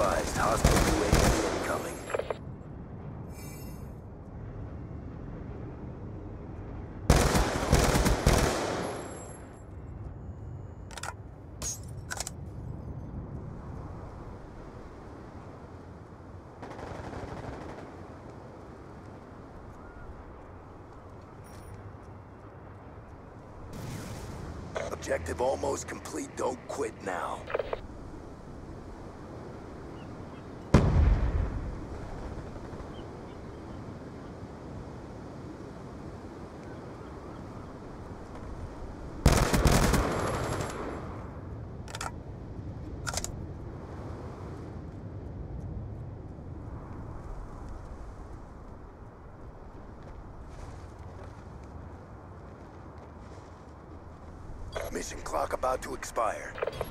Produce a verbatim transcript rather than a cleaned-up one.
advised, hostile U A V incoming. Objective almost complete. Don't quit now. Mission clock about to expire.